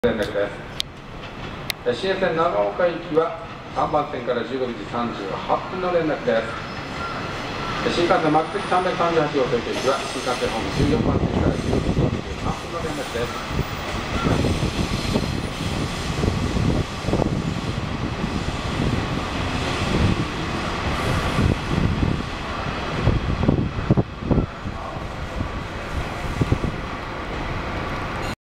連絡です。新幹線長岡行きは3番線から15時38分の連絡です。新幹線幕席338号東京行きは新幹線ホーム14番線から15時43分の連絡です。